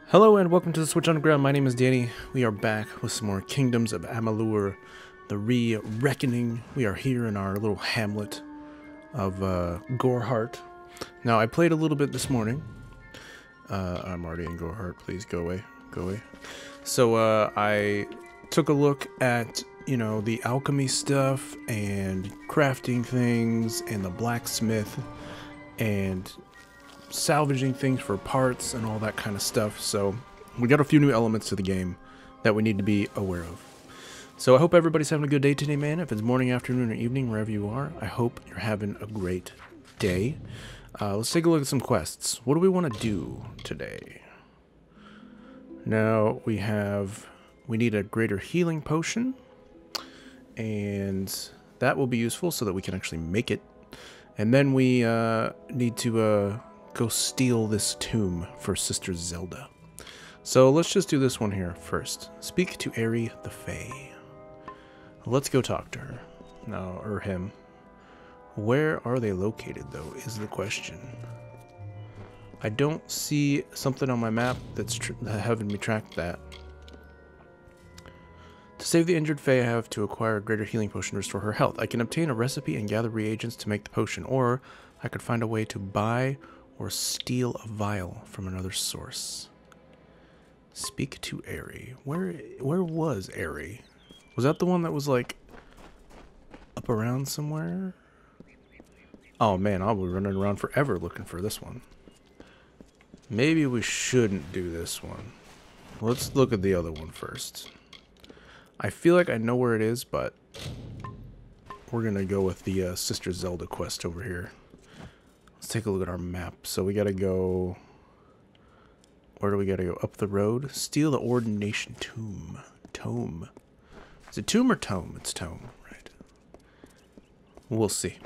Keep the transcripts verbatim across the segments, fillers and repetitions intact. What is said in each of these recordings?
Hello and welcome to the Switch Underground. My name is Danny. We are back with some more Kingdoms of Amalur, the Re-Reckoning. We are here in our little hamlet of uh, Goreheart. Now, I played a little bit this morning. Uh, I'm already in Goreheart. Please go away. Go away. So uh, I took a look at, you know, the alchemy stuff and crafting things and the blacksmith and salvaging things for parts and all that kind of stuff. So we got a few new elements to the game that we need to be aware of. So I hope everybody's having a good day today, man. If it's morning, afternoon, or evening, wherever you are, I hope you're having a great day. Uh, let's take a look at some quests. What do we want to do today? Now we have, we need a greater healing potion, and that will be useful so that we can actually make it. And then we uh, need to uh, go steal this tomb for Sister Zelda. So let's just do this one here first. Speak to Aerie the Fae. Let's go talk to her. No, or him. Where are they located, though, is the question. I don't see something on my map that's tr having me track that. To save the injured Fae, I have to acquire a greater healing potion to restore her health. I can obtain a recipe and gather reagents to make the potion, or I could find a way to buy or steal a vial from another source. Speak to Aerie. Where where was Aerie? Was that the one that was like up around somewhere? Oh man, I'll be running around forever looking for this one. Maybe we shouldn't do this one. Let's look at the other one first. I feel like I know where it is, but we're gonna go with the uh, Sister Zelda quest over here. Let's take a look at our map. So we gotta go... Where do we gotta go? Up the road? Steal the Ordination Tomb. Tome. Is it tomb or tome? It's tome, right. We'll see.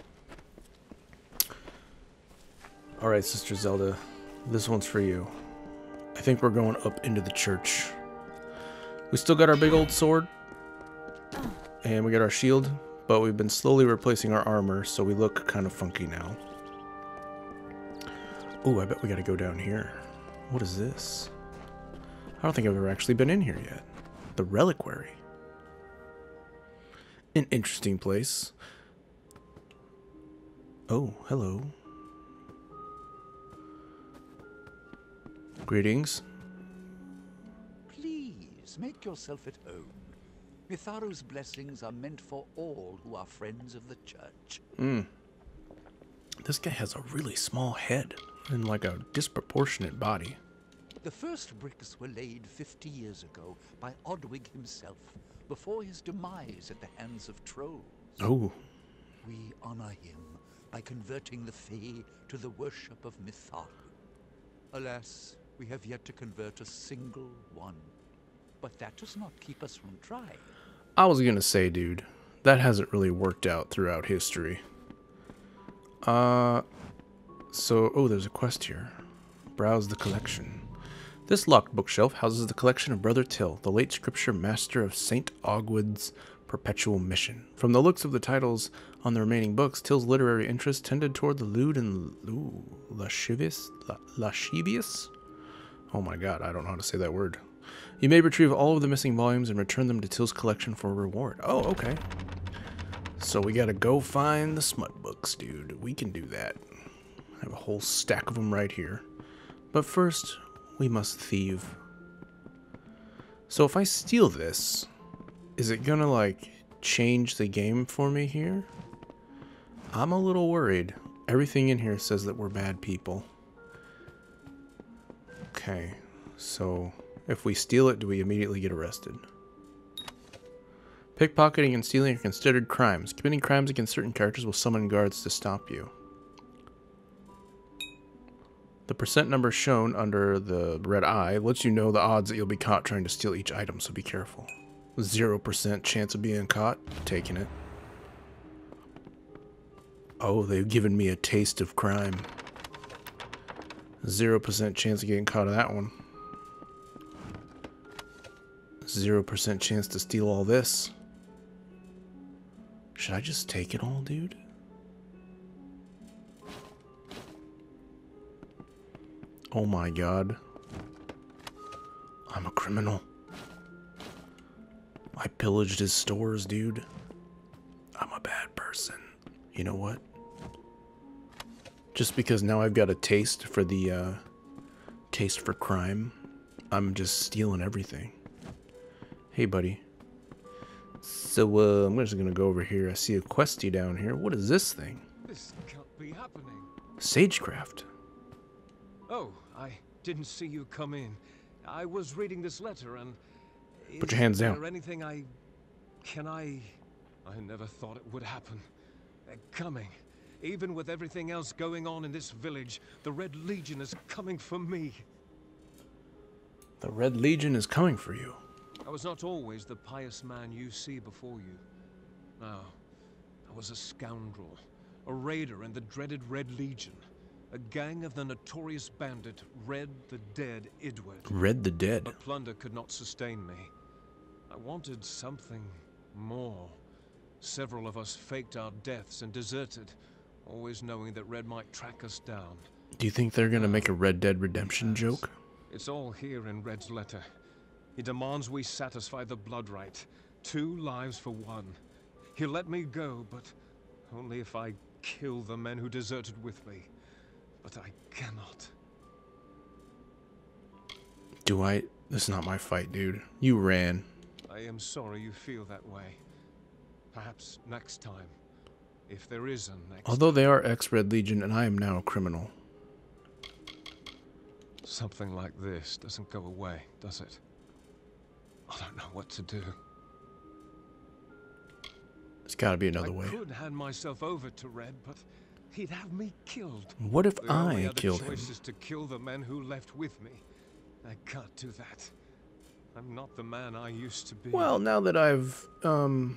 Alright, Sister Zelda. This one's for you. I think we're going up into the church. We still got our big old sword. And we got our shield. But we've been slowly replacing our armor, so we look kind of funky now. Ooh, I bet we gotta go down here. What is this? I don't think I've ever actually been in here yet. The Reliquary. An interesting place. Oh, hello. Greetings. Please, make yourself at home. Mitharu's blessings are meant for all who are friends of the church. Hmm. This guy has a really small head and like a disproportionate body. The first bricks were laid fifty years ago by Odwig himself, before his demise at the hands of trolls. Oh. We honor him by converting the Fae to the worship of Mitharu. Alas, we have yet to convert a single one. But that does not keep us from trying. I was gonna say, dude, that hasn't really worked out throughout history. Uh, so, oh, there's a quest here. Browse the collection. This locked bookshelf houses the collection of Brother Till, the late scripture master of Saint Ogwyd's perpetual mission. From the looks of the titles on the remaining books, Till's literary interest tended toward the lewd and ooh, lascivious, la, lascivious? Oh my god, I don't know how to say that word. You may retrieve all of the missing volumes and return them to Till's collection for a reward. Oh, okay. So we gotta go find the smut books, dude. We can do that. I have a whole stack of them right here. But first, we must thieve. So if I steal this, is it gonna, like, change the game for me here? I'm a little worried. Everything in here says that we're bad people. Okay, so if we steal it, do we immediately get arrested? Pickpocketing and stealing are considered crimes. Committing crimes against certain characters will summon guards to stop you. The percent number shown under the red eye lets you know the odds that you'll be caught trying to steal each item, so be careful. Zero percent chance of being caught. Taking it. Oh, they've given me a taste of crime. Zero percent chance of getting caught on that one. Zero percent chance to steal all this. Should I just take it all, dude? Oh my god. I'm a criminal. I pillaged his stores, dude. I'm a bad person. You know what? Just because now I've got a taste for the, uh, taste for crime, I'm just stealing everything. Hey, buddy. So, uh, I'm just gonna go over here. I see a questy down here. What is this thing? This can't be happening. Sagecraft. Oh, I didn't see you come in. I was reading this letter and... Put your hands down. Is there anything I... Can I... I never thought it would happen. They're coming. Even with everything else going on in this village, the Red Legion is coming for me. The Red Legion is coming for you. I was not always the pious man you see before you. No, I was a scoundrel, a raider in the dreaded Red Legion, a gang of the notorious bandit Red the Dead Idward. Red the Dead. But plunder could not sustain me. I wanted something more. Several of us faked our deaths and deserted, always knowing that Red might track us down. Do you think they're gonna make a Red Dead Redemption joke? It's all here in Red's letter. He demands we satisfy the blood right. Two lives for one. He'll let me go, but only if I kill the men who deserted with me. But I cannot. Do I? This is not my fight, dude. You ran. I am sorry you feel that way. Perhaps next time. If there is a next Although they are ex-Red Legion and I am now a criminal. Something like this doesn't go away, does it? I don't know what to do. There's gotta be another I way. I could hand myself over to Red, but he'd have me killed. What if the only I other killed choice him? is to kill the men who left with me. I can't do that. I'm not the man I used to be. Well, now that I've, um...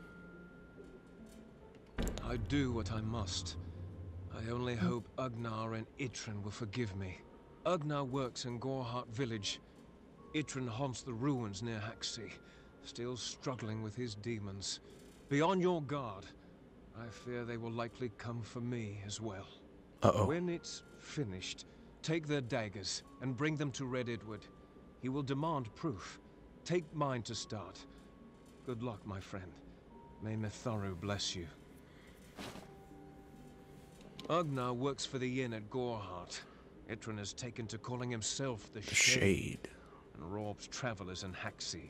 I do what I must. I only hope Ugnar and Itrin will forgive me. Ugnar works in Gorhart village. Itrin haunts the ruins near Haxi, still struggling with his demons. Be on your guard. I fear they will likely come for me as well. Uh-oh. When it's finished, take their daggers and bring them to Red Edward. He will demand proof. Take mine to start. Good luck, my friend. May Mitharu bless you. Ugnar works for the inn at Gorhart. Itrin has taken to calling himself the, The Shade, Shade. and robs travelers in Haxi.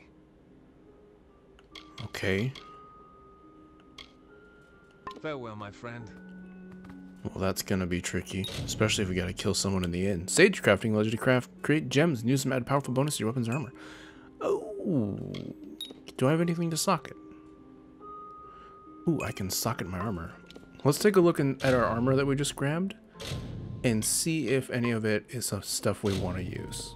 Okay. Farewell, my friend. Well, that's gonna be tricky, especially if we gotta kill someone in the end. Sage crafting, allows you to craft, create gems, and use them to add powerful bonus to your weapons and armor. Oh, do I have anything to socket? Ooh, I can socket my armor. Let's take a look in, at our armor that we just grabbed and see if any of it is some stuff we want to use.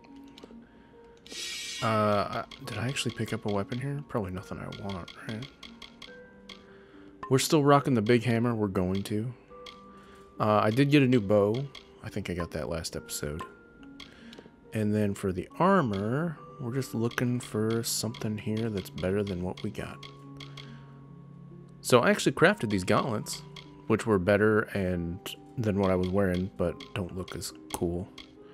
Uh, did I actually pick up a weapon here? Probably nothing I want, right? We're still rocking the big hammer. We're going to. Uh, I did get a new bow. I think I got that last episode. And then for the armor, we're just looking for something here that's better than what we got. So I actually crafted these gauntlets, which were better and than what I was wearing, but don't look as cool.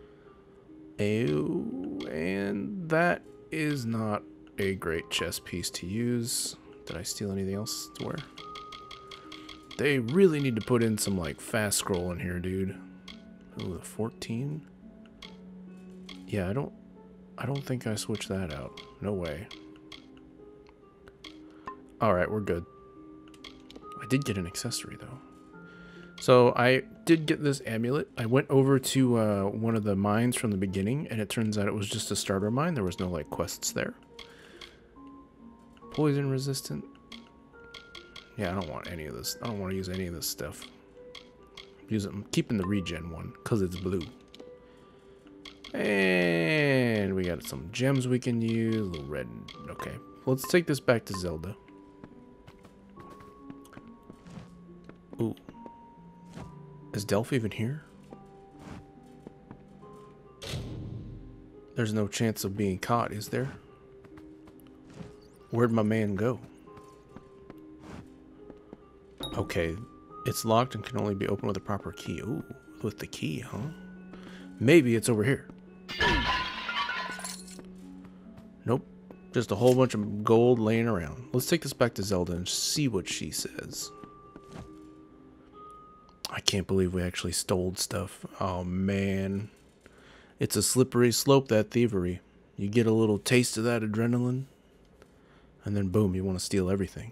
Ew, and that is not a great chest piece to use. Did I steal anything else to wear? They really need to put in some like fast scroll in here, dude. Ooh, the fourteen. Yeah, I don't I don't think I switched that out. No way. Alright, we're good. I did get an accessory though. So I did get this amulet. I went over to uh, one of the mines from the beginning, and it turns out it was just a starter mine. There was no like quests there. Poison resistant. Yeah, I don't want any of this. I don't want to use any of this stuff. Use it. I'm keeping the regen one because it's blue. And we got some gems we can use. A little red. Okay, let's take this back to Zelda. Ooh. Is Delph even here? There's no chance of being caught, is there? Where'd my man go? Okay, it's locked and can only be opened with a proper key. Ooh, with the key, huh? Maybe it's over here. Nope. Just a whole bunch of gold laying around. Let's take this back to Zelda and see what she says. I can't believe we actually stole stuff. Oh, man. It's a slippery slope, that thievery. You get a little taste of that adrenaline, and then boom, you want to steal everything.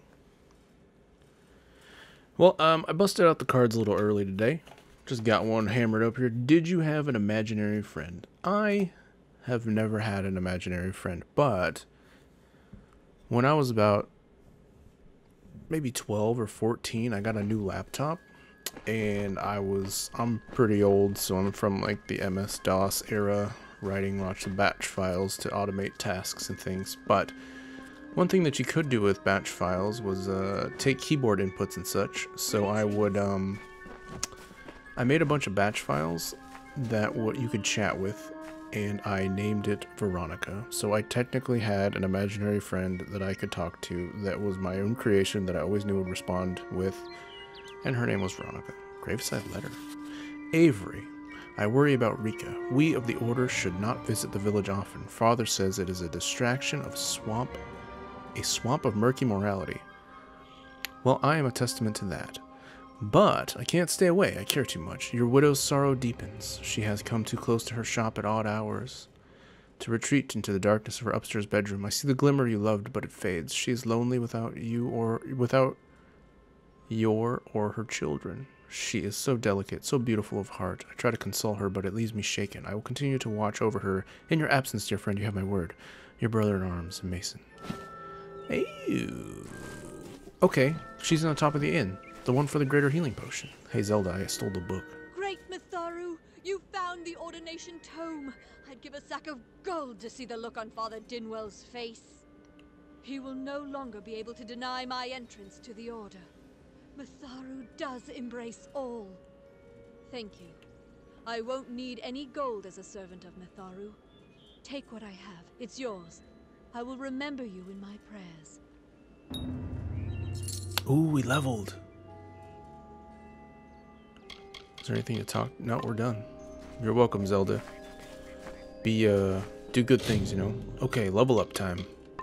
Well, um, I busted out the cards a little early today. Just got one hammered up here. Did you have an imaginary friend? I have never had an imaginary friend, but when I was about maybe twelve or fourteen, I got a new laptop, and I was, I'm pretty old, so I'm from like the M S DOS era, writing lots of batch files to automate tasks and things. But one thing that you could do with batch files was uh, take keyboard inputs and such. So I would, um, I made a bunch of batch files that what you could chat with, and I named it Veronica. So I technically had an imaginary friend that I could talk to that was my own creation that I always knew would respond with, and her name was Veronica. Graveside letter. Avery. I worry about Rika. We of the Order should not visit the village often. Father says it is a distraction of swamp, a swamp of murky morality. Well, I am a testament to that. But I can't stay away. I care too much. Your widow's sorrow deepens. She has come too close to her shop at odd hours. To retreat into the darkness of her upstairs bedroom. I see the glimmer you loved, but it fades. She is lonely without you or without your or her children. She is so delicate, so beautiful of heart. I try to console her, but it leaves me shaken. I will continue to watch over her. In your absence, dear friend, you have my word. Your brother in arms, Mason. Hey. Okay, she's on the top of the inn. The one for the greater healing potion. Hey, Zelda, I stole the book. Great Mitharu, you found the ordination tome. I'd give a sack of gold to see the look on Father Dinwell's face. He will no longer be able to deny my entrance to the Order. Mitharu does embrace all. Thank you. I won't need any gold as a servant of Mitharu. Take what I have. It's yours. I will remember you in my prayers. Ooh, we leveled. Is there anything to talk? No, we're done. You're welcome, Zelda. Be, uh, do good things, you know? Okay, level up time.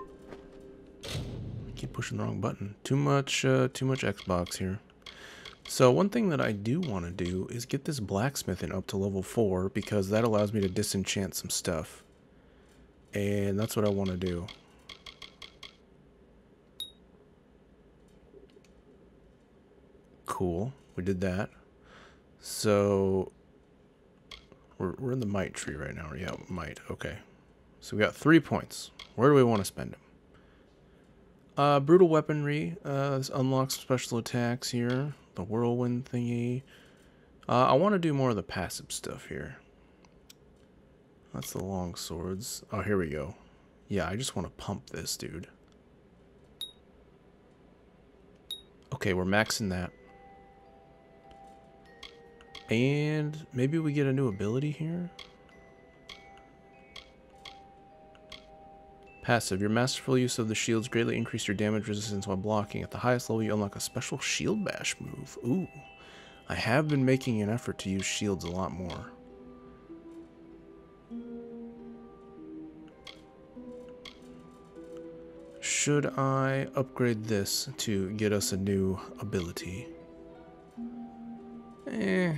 Keep pushing the wrong button. Too much, uh, too much Xbox here. So one thing that I do want to do is get this blacksmithing up to level four, because that allows me to disenchant some stuff. And that's what I want to do. Cool. We did that. So we're, we're in the might tree right now. Yeah, might. Okay. So we got three points. Where do we want to spend them? Uh, brutal weaponry. Uh, this unlocks special attacks here. The whirlwind thingy. Uh, I want to do more of the passive stuff here. That's the long swords. Oh, here we go. Yeah, I just want to pump this, dude. Okay, we're maxing that. And maybe we get a new ability here. Passive. Your masterful use of the shields greatly increase your damage resistance while blocking. At the highest level, you unlock a special shield bash move. Ooh. I have been making an effort to use shields a lot more. Should I upgrade this to get us a new ability? Eh.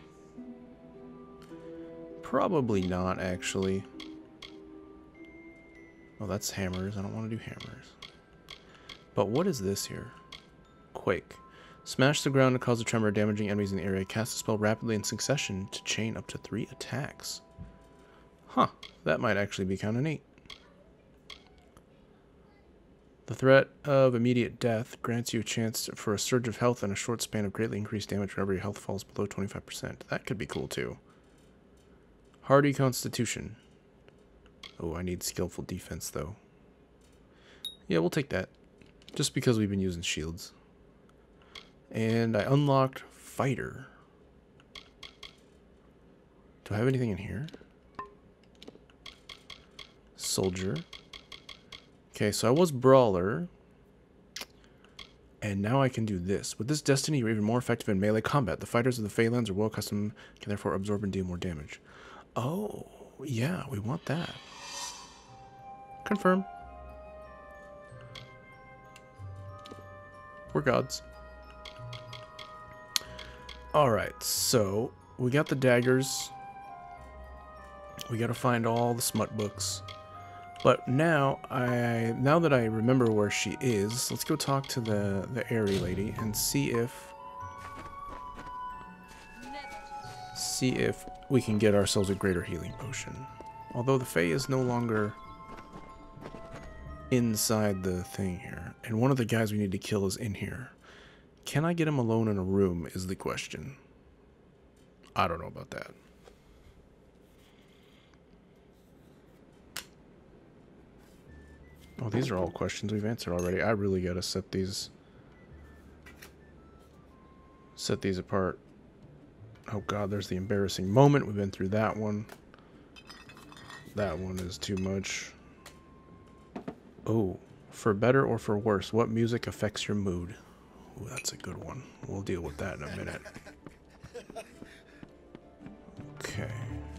Probably not, actually. Oh, that's hammers. I don't want to do hammers. But what is this here? Quake. Smash the ground to cause a tremor, damaging enemies in the area. Cast a spell rapidly in succession to chain up to three attacks. Huh. That might actually be kind of neat. The threat of immediate death grants you a chance for a surge of health and a short span of greatly increased damage whenever your health falls below twenty-five percent. That could be cool, too. Hardy Constitution. Oh, I need skillful defense, though. Yeah, we'll take that. Just because we've been using shields. And I unlocked Fighter. Do I have anything in here? Soldier. Okay, so I was Brawler. And now I can do this. With this destiny, you're even more effective in melee combat. The fighters of the Phalanx are well accustomed, can therefore absorb and deal more damage. Oh, yeah, we want that. Confirm. We're gods. Alright, so we got the daggers. We gotta find all the smut books. But now I now that I remember where she is, let's go talk to the, the airy lady and see if see if we can get ourselves a greater healing potion. Although the Fae is no longer inside the thing here. And one of the guys we need to kill is in here. Can I get him alone in a room is the question. I don't know about that. Oh, these are all questions we've answered already. I really gotta set these set these apart. Oh god, there's the embarrassing moment. We've been through that one. That one is too much. Oh, for better or for worse, what music affects your mood? Ooh, that's a good one. We'll deal with that in a minute. Okay.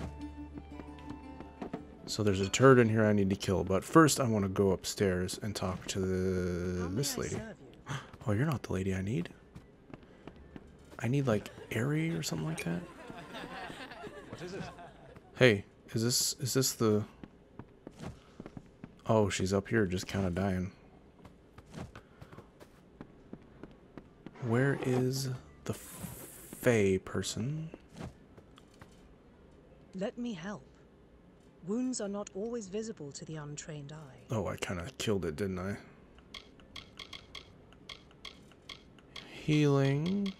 So there's a turd in here I need to kill, but first I want to go upstairs and talk to the, this lady. Oh, you're not the lady I need. I need like Airy or something like that. What is it? Hey, is this is this the? Oh, she's up here just kind of dying. Where is the Fae person? Let me help. Wounds are not always visible to the untrained eye. Oh, I kind of killed it, didn't I? Healing.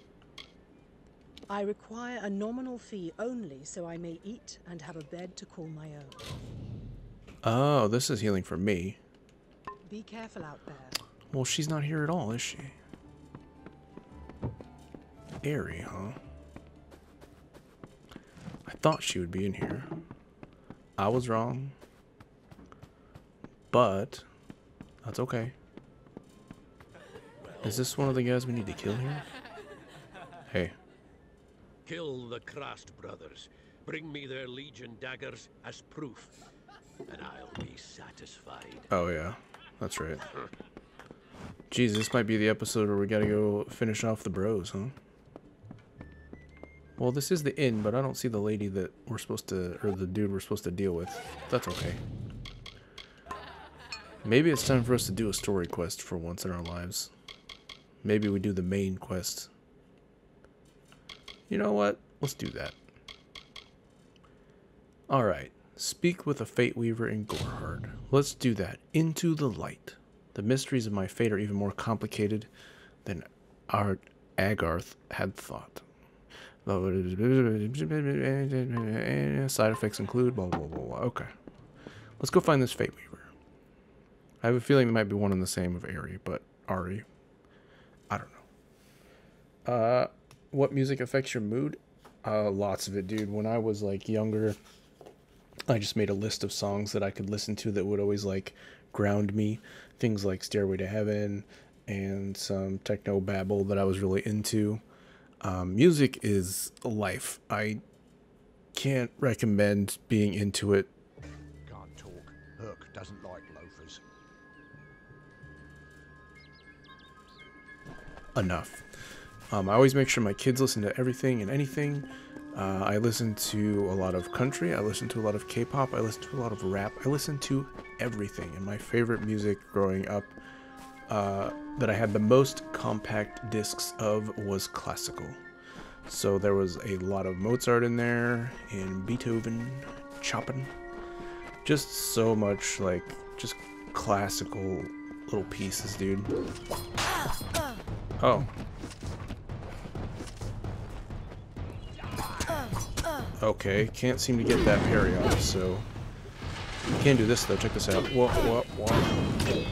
I require a nominal fee only so I may eat and have a bed to call my own. Oh, this is healing for me. Be careful out there. Well, she's not here at all, is she? Airy, huh? I thought she would be in here. I was wrong. But that's okay. Is this one of the guys we need to kill here? Hey. Kill the Krast brothers. Bring me their legion daggers as proof, and I'll be satisfied. Oh yeah, that's right. Jeez, this might be the episode where we gotta go finish off the bros, huh? Well, this is the inn, but I don't see the lady that we're supposed to, or the dude we're supposed to deal with. That's okay. Maybe it's time for us to do a story quest for once in our lives. Maybe we do the main quest. You know what? Let's do that. Alright. Speak with a Fate Weaver in Gorehard. Let's do that. Into the light. The mysteries of my fate are even more complicated than our Agarth had thought. Side effects include blah, blah, blah, blah. Okay. Let's go find this Fate Weaver. I have a feeling it might be one and the same of Ari, but Ari. I don't know. Uh, what music affects your mood? Uh, lots of it, dude. When I was, like, younger, I just made a list of songs that I could listen to that would always, like, ground me. Things like Stairway to Heaven and some techno babble that I was really into. Um, music is life. I can't recommend being into it. Can't talk. Herc doesn't like loafers. Enough. Um, I always make sure my kids listen to everything and anything. Uh, I listen to a lot of country. I listen to a lot of K-pop. I listen to a lot of rap. I listen to everything. And my favorite music growing up uh, that I had the most compact discs of was classical. So there was a lot of Mozart in there, and Beethoven, Chopin. Just so much, like, just classical little pieces, dude. Oh. Okay, can't seem to get that parry off, so... You can do this, though. Check this out. Whoa, whoa, whoa.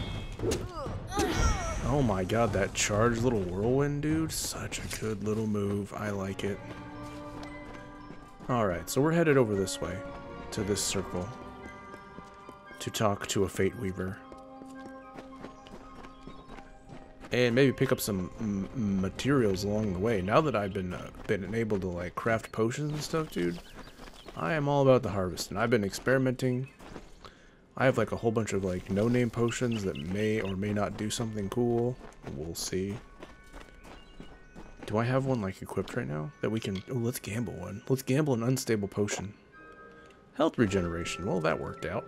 Oh my god, that charged little whirlwind, dude. Such a good little move. I like it. Alright, so we're headed over this way. To this circle. To talk to a Fate Weaver. And maybe pick up some m materials along the way. Now that I've been uh, been able to like craft potions and stuff, dude, I am all about the harvest. And I've been experimenting. I have like a whole bunch of like no-name potions that may or may not do something cool. We'll see. Do I have one like equipped right now that we can? Oh, let's gamble one. Let's gamble an unstable potion. Health regeneration. Well, that worked out.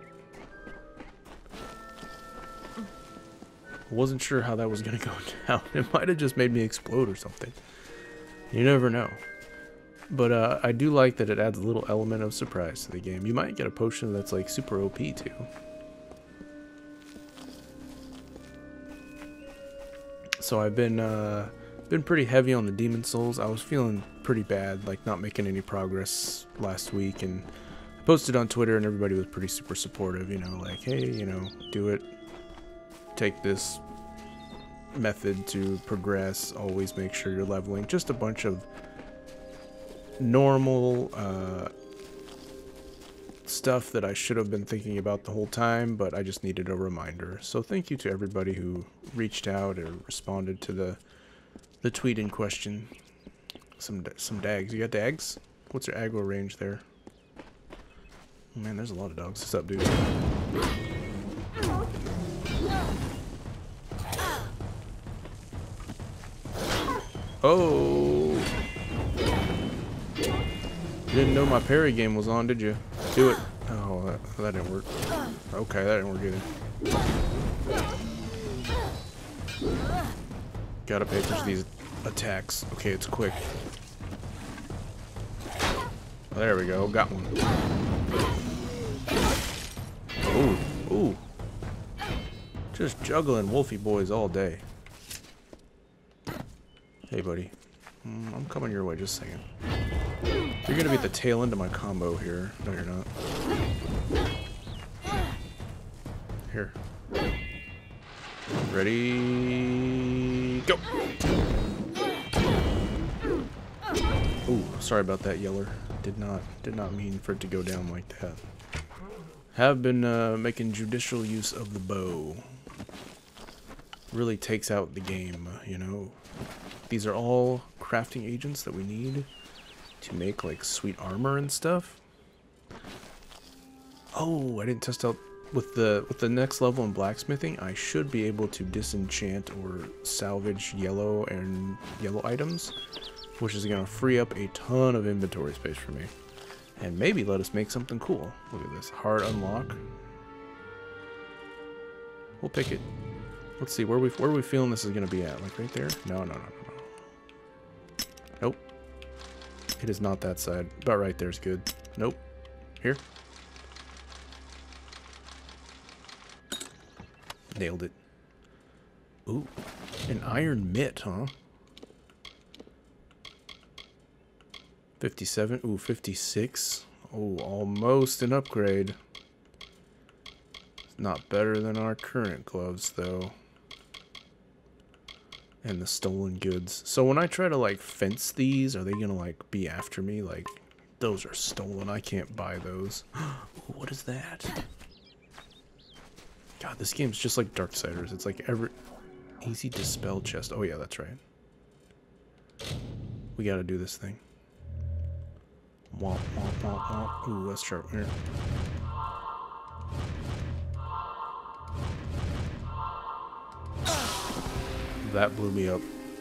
Wasn't sure how that was gonna go down. It might have just made me explode or something. You never know. But uh, I do like that it adds a little element of surprise to the game. You might get a potion that's like super O P too. So I've been uh, been pretty heavy on the Demon Souls. I was feeling pretty bad, like not making any progress last week, and I posted on Twitter, and everybody was pretty super supportive. You know, like, hey, you know, do it. Take this method to progress. Always make sure you're leveling. Just a bunch of normal uh, stuff that I should have been thinking about the whole time, but I just needed a reminder. So thank you to everybody who reached out or responded to the the tweet in question. Some some dags. You got dags? What's your aggro range there? Oh, man, there's a lot of dogs. What's up, dude? Oh! You didn't know my parry game was on, did you? Do it. Oh, that, that didn't work. Okay, that didn't work either. Gotta pay attention to these attacks. Okay, it's quick. There we go. Got one. Ooh, ooh. Just juggling Wolfie boys all day. Hey, buddy. Mm, I'm coming your way. Just a second. You're gonna be at the tail end of my combo here. No, you're not. Here. Ready? Go! Ooh, sorry about that, Yeller. Did not, did not mean for it to go down like that. Have been uh, making judicial use of the bow. Really takes out the game, you know. These are all crafting agents that we need to make like sweet armor and stuff. Oh, I didn't test out with the with the next level in blacksmithing. I should be able to disenchant or salvage yellow and yellow items, which is gonna free up a ton of inventory space for me, and maybe let us make something cool. Look at this hard unlock. We'll pick it. Let's see where we where are we feeling this is gonna be at? Like right there? No, no, no, no, no. Nope. It is not that side. About right there is good. Nope. Here. Nailed it. Ooh. An iron mitt, huh? fifty-seven. Ooh, fifty-six. Oh, almost an upgrade. It's not better than our current gloves, though. And the stolen goods. So when I try to like fence these, are they gonna like be after me? Like, those are stolen. I can't buy those. Ooh, what is that? God, this game's just like Darksiders. It's like every easy dispel chest. Oh yeah, that's right. We gotta do this thing. Womp womp womp womp. Ooh, let's sharp here. That blew me up.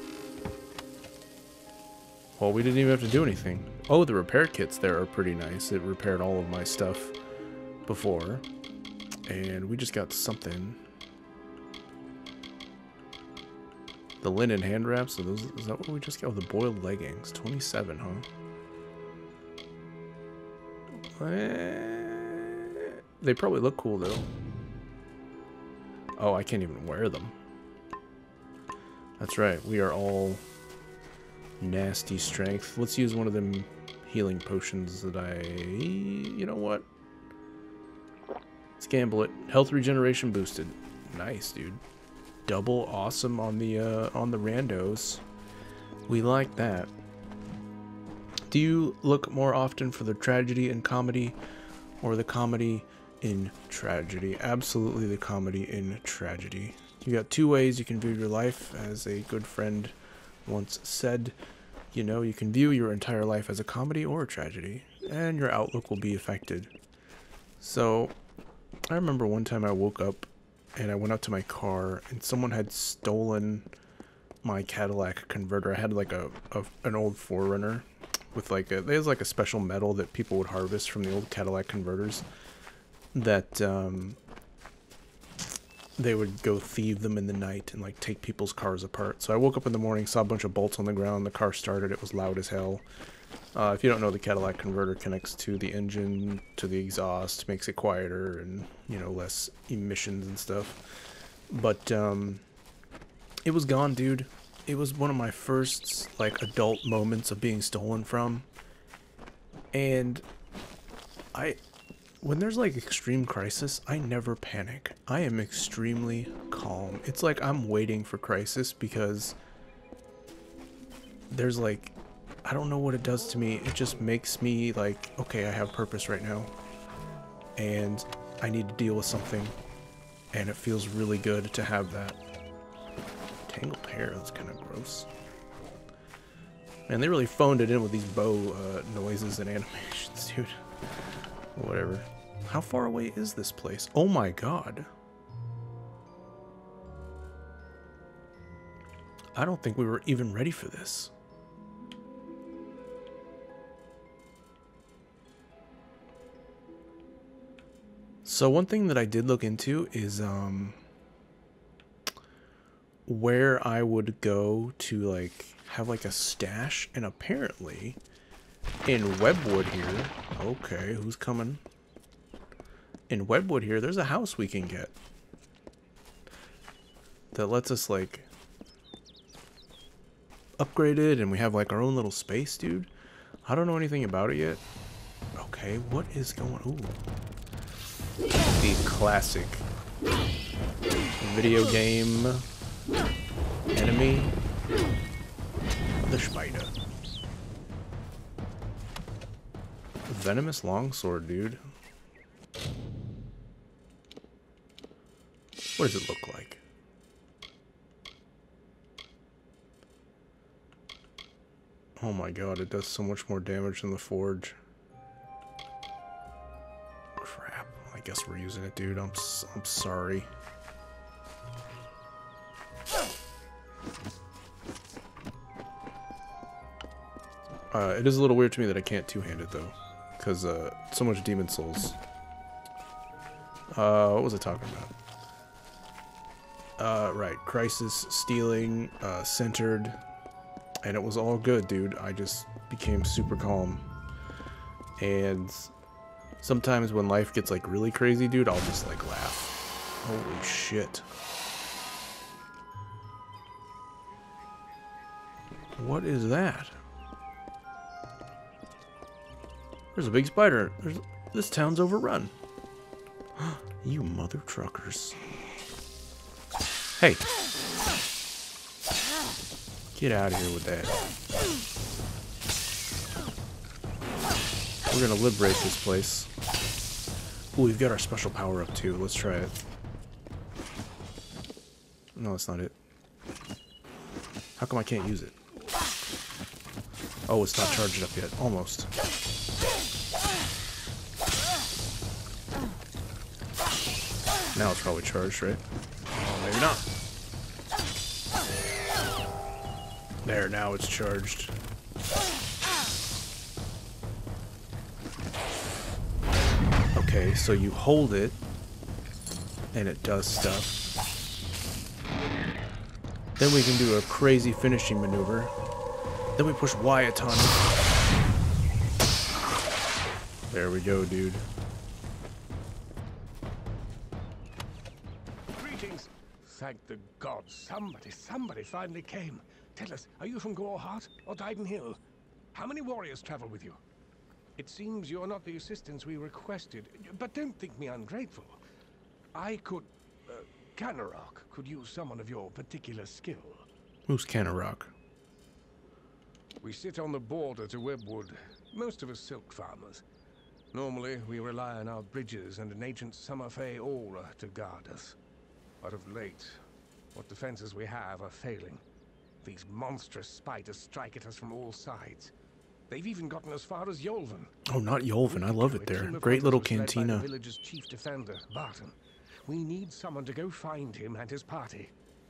Well, we didn't even have to do anything. Oh, the repair kits there are pretty nice. It repaired all of my stuff before. And we just got something. The linen hand wraps. So those, is that what we just got? Oh, the boiled leggings. twenty-seven, huh? Eh, they probably look cool, though. Oh, I can't even wear them. That's right, we are all nasty strength. Let's use one of them healing potions that I... You know what? Let's gamble it. Health regeneration boosted. Nice, dude. Double awesome on the uh, on the randos. We like that. Do you look more often for the tragedy in comedy or the comedy in tragedy? Absolutely the comedy in tragedy. You got two ways you can view your life, as a good friend once said. You know, you can view your entire life as a comedy or a tragedy, and your outlook will be affected. So, I remember one time I woke up and I went out to my car and someone had stolen my Cadillac converter. I had like a, a an old four runner with like a, there's like a special metal that people would harvest from the old Cadillac converters that um, they would go thieve them in the night and like take people's cars apart. So I woke up in the morning, saw a bunch of bolts on the ground, the car started, it was loud as hell. Uh, if you don't know, the Cadillac converter connects to the engine, to the exhaust, makes it quieter and, you know, less emissions and stuff. But um, it was gone, dude. It was one of my first, like, adult moments of being stolen from. And I, when there's, like, extreme crisis, I never panic. I am extremely calm. It's like I'm waiting for crisis because there's, like, I don't know what it does to me. It just makes me like, okay, I have purpose right now. And I need to deal with something. And it feels really good to have that. Tangled hair, that's kind of gross. Man, they really phoned it in with these bow uh, noises and animations, dude. Whatever. How far away is this place? Oh my god. I don't think we were even ready for this. So one thing that I did look into is um, where I would go to like have like a stash, and apparently in Webwood here, okay, who's coming? In Webwood here, there's a house we can get that lets us like upgrade it, and we have like our own little space, dude. I don't know anything about it yet. Okay, what is going on? Ooh. The classic video game enemy, the spider. Venomous longsword, dude. What does it look like? Oh my god, it does so much more damage than the forge. Crap. I guess we're using it, dude. I'm, s I'm sorry. Uh, it is a little weird to me that I can't two-hand it, though. Because, uh, so much Demon Souls. Uh, what was I talking about? Uh, right. Crisis, stealing, uh, centered. And it was all good, dude. I just became super calm. And sometimes when life gets, like, really crazy, dude, I'll just, like, laugh. Holy shit. What is that? There's a big spider. There's, this town's overrun. You mother truckers. Hey. Get out of here with that. We're gonna liberate this place. Ooh, we've got our special power up too. Let's try it. No, that's not it. How come I can't use it? Oh, it's not charged up yet. Almost. Now it's probably charged, right? Oh, maybe not. There, now it's charged. Okay, so you hold it, and it does stuff. Then we can do a crazy finishing maneuver. Then we push Y a ton. There we go, dude. Greetings. Thank the gods. Somebody, somebody finally came. Tell us, are you from Goreheart or Dyden Hill? How many warriors travel with you? It seems you're not the assistance we requested, but don't think me ungrateful. I could... Uh, Canarok could use someone of your particular skill. Who's Canarok? We sit on the border to Webwood, most of us silk farmers. Normally, we rely on our bridges and an ancient Summerfey aura to guard us. But of late, what defenses we have are failing. These monstrous spiders strike at us from all sides. They've even gotten as far as Yolven. Oh, not Yolven. I love it there. Great little cantina. The village's chief defender, Barton. We need someone to go find him and his party.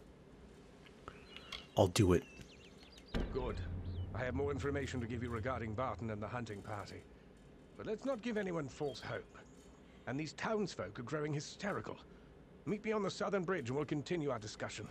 I'll do it. Good. I have more information to give you regarding Barton and the hunting party. But let's not give anyone false hope. And these townsfolk are growing hysterical. Meet me on the southern bridge and we'll continue our discussion.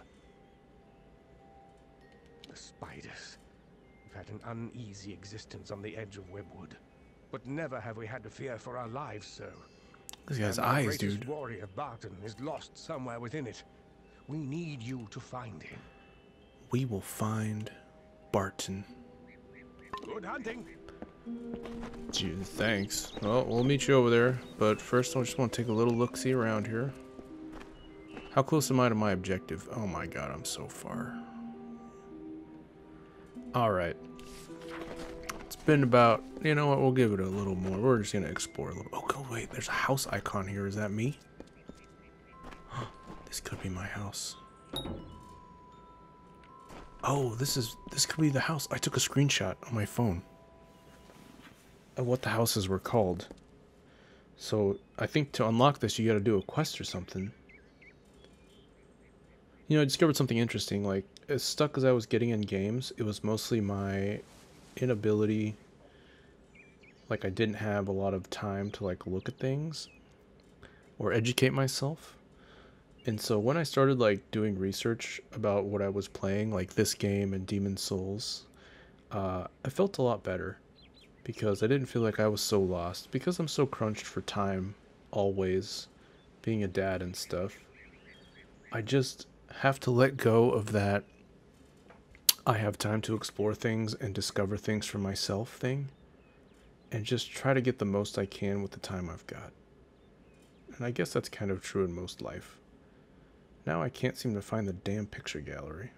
The spiders. We've had an uneasy existence on the edge of Webwood. But never have we had to fear for our lives, so. This guy's And our eyes, greatest dude. warrior, Barton, is lost somewhere within it. We need you to find him. We will find Barton. Good hunting. Gee, thanks. Well, we'll meet you over there. But first, I just want to take a little look-see around here. How close am I to my objective? Oh my god, I'm so far. Alright. It's been about... You know what? We'll give it a little more. We're just going to explore a little... Oh, go wait. There's a house icon here. Is that me? This could be my house. Oh, this is... This could be the house. I took a screenshot on my phone of what the houses were called. So, I think to unlock this, you got to do a quest or something. You know, I discovered something interesting. Like, as stuck as I was getting in games, it was mostly my inability. Like, I didn't have a lot of time to, like, look at things or educate myself. And so when I started, like, doing research about what I was playing, like this game and Demon's Souls, uh, I felt a lot better because I didn't feel like I was so lost. Because I'm so crunched for time, always, being a dad and stuff, I just have to let go of that I have time to explore things and discover things for myself thing, and just try to get the most I can with the time I've got. And I guess that's kind of true in most life. Now I can't seem to find the damn picture gallery.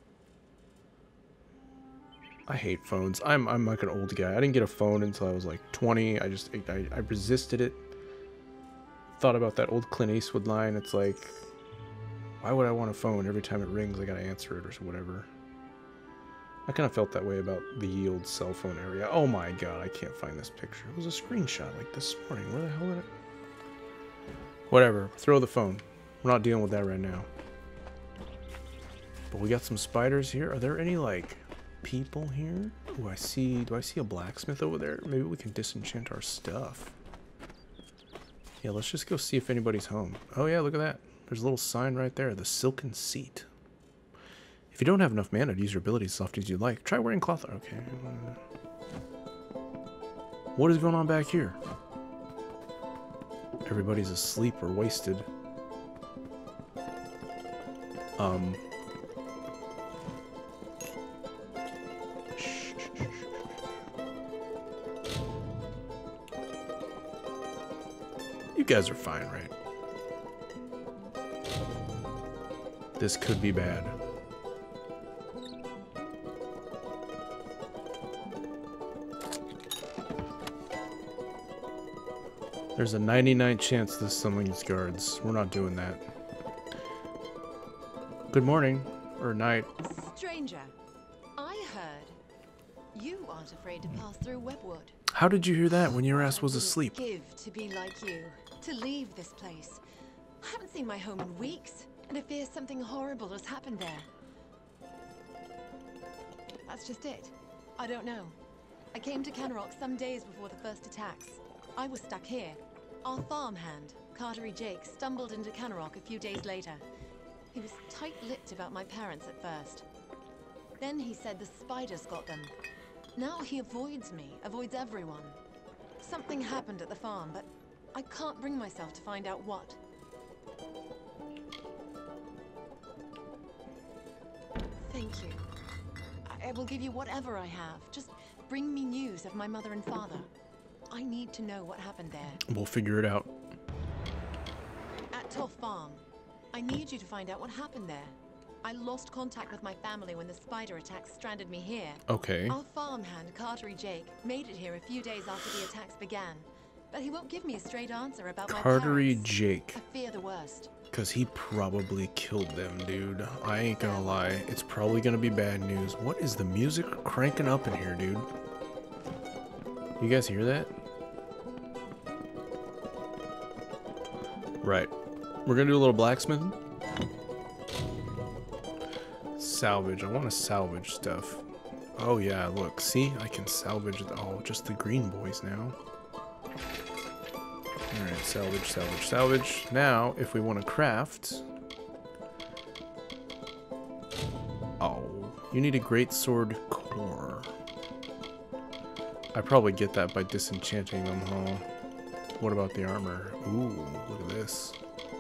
I hate phones. I'm I'm like an old guy. I didn't get a phone until I was like twenty. I just I, I resisted it. Thought about that old Clint Eastwood line. It's like, why would I want a phone? Every time it rings, I gotta answer it or whatever. I kind of felt that way about the ye old cell phone area. Oh my god, I can't find this picture. It was a screenshot like this morning. Where the hell did it? Whatever. Throw the phone. We're not dealing with that right now. But we got some spiders here. Are there any, like, people here? Oh, I see. Do I see a blacksmith over there? Maybe we can disenchant our stuff. Yeah, let's just go see if anybody's home. Oh yeah, look at that. There's a little sign right there. The Silken Seat. If you don't have enough mana to use your abilities as often as you like, try wearing cloth. Okay. What is going on back here? Everybody's asleep or wasted. Um. You guys are fine, right? This could be bad. There's a ninety-nine chance this summons guards. We're not doing that. Good morning, or night. Stranger, I heard you aren't afraid to pass through Webwood. How did you hear that when your ass was What would it asleep? give to be like you, to leave this place. I haven't seen my home in weeks, and I fear something horrible has happened there. That's just it. I don't know. I came to Canrock some days before the first attacks. I was stuck here. Our farmhand, Cartery Jake, stumbled into Canrock a few days later. He was tight-lipped about my parents at first. Then he said the spiders got them. Now he avoids me, avoids everyone. Something happened at the farm, but I can't bring myself to find out what. Thank you. I will give you whatever I have. Just bring me news of my mother and father. I need to know what happened there. We'll figure it out. At Toff Farm. I need you to find out what happened there. I lost contact with my family when the spider attacks stranded me here. Okay. Our farmhand, Cartery Jake, made it here a few days after the attacks began. But he won't give me a straight answer about my Cartery parents. Jake. I fear the worst. Because he probably killed them, dude. I ain't gonna lie. It's probably gonna be bad news. What is the music cranking up in here, dude? You guys hear that? Right. We're gonna do a little blacksmithing. Salvage. I want to salvage stuff. Oh yeah, look. See? I can salvage it all. Just the green boys now. Alright, salvage, salvage, salvage. Now, if we want to craft... Oh, you need a great sword core. I probably get that by disenchanting them, huh? What about the armor? Ooh, look at this.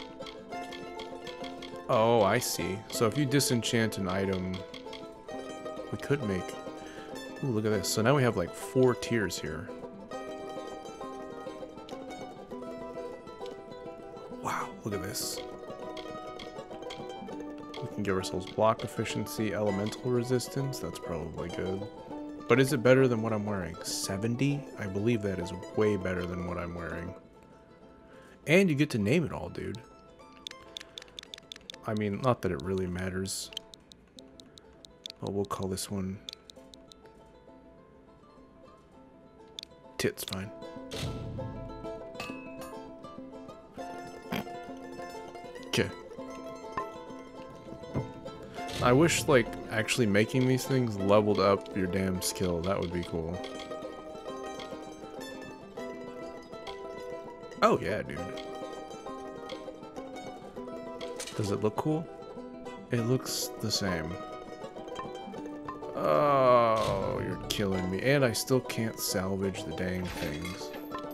Oh, I see. So if you disenchant an item, we could make... Ooh, look at this. So now we have like four tiers here. Wow, look at this. We can give ourselves block efficiency, elemental resistance. That's probably good. But is it better than what I'm wearing? seventy? I believe that is way better than what I'm wearing. And you get to name it all, dude. I mean, not that it really matters. But we'll call this one... Tits, fine. Okay. I wish, like, actually making these things leveled up your damn skill. That would be cool. Oh, yeah, dude. Does it look cool? It looks the same. Oh, you're killing me. And I still can't salvage the dang things.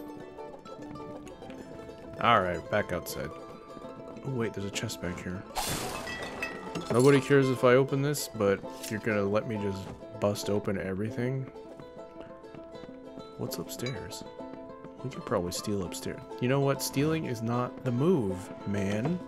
Alright, back outside. Oh, wait, there's a chest back here. Nobody cares if I open this, but you're gonna let me just bust open everything? What's upstairs? We could probably steal upstairs. You know what? Stealing is not the move, man.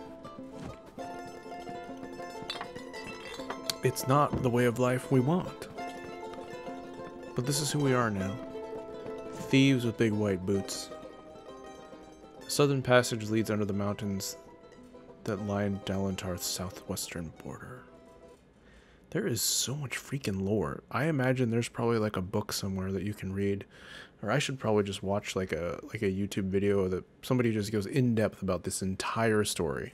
It's not the way of life we want. But this is who we are now. Thieves with big white boots. The southern passage leads under the mountains that line Dalentarth's southwestern border. There is so much freaking lore. I imagine there's probably like a book somewhere that you can read, or I should probably just watch like a like a YouTube video that somebody just goes in depth about this entire story.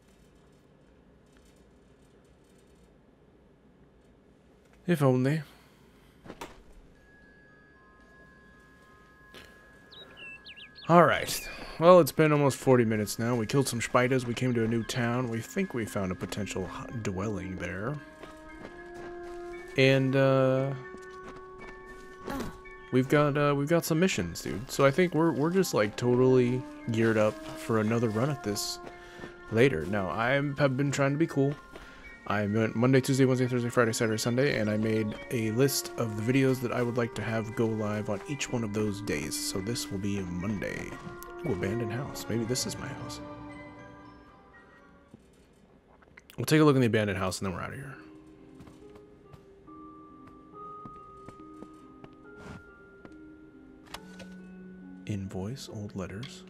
If only. Alright. Well, it's been almost forty minutes now. We killed some spiders. We came to a new town. We think we found a potential dwelling there. And, uh... We've got, uh, we've got some missions, dude. So I think we're, we're just, like, totally geared up for another run at this later. Now, I have been trying to be cool. I went Monday, Tuesday, Wednesday, Thursday, Friday, Saturday, Sunday, and I made a list of the videos that I would like to have go live on each one of those days. So this will be Monday. Ooh, abandoned house. Maybe this is my house. We'll take a look in the abandoned house and then we're out of here. Invoice, old letters.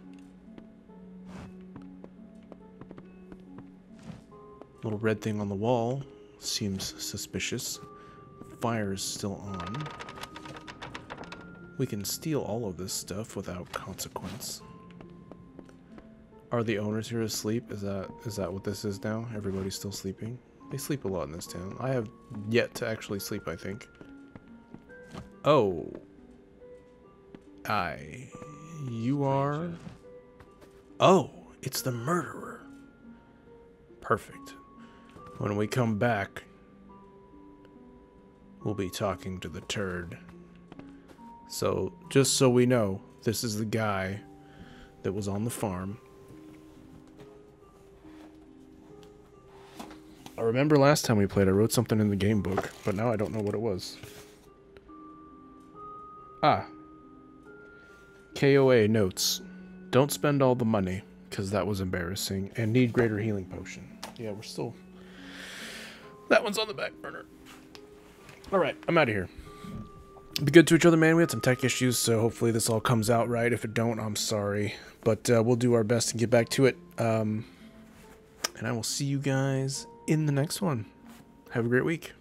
Little red thing on the wall seems suspicious. Fire is still on. We can steal all of this stuff without consequence. Are the owners here asleep? Is that is that what this is now? Everybody's still sleeping? They sleep a lot in this town. I have yet to actually sleep, I think. Oh. I... You are... Oh, it's the murderer. Perfect. When we come back, we'll be talking to the turd. So, just so we know, this is the guy that was on the farm. I remember last time we played, I wrote something in the game book, but now I don't know what it was. Ah. K O A notes. Don't spend all the money, because that was embarrassing, and need greater healing potion. Yeah, we're still... That one's on the back burner. Alright, I'm out of here. Be good to each other, man. We had some tech issues, so hopefully this all comes out right. If it don't, I'm sorry. But uh, we'll do our best to get back to it. Um, and I will see you guys in the next one. Have a great week.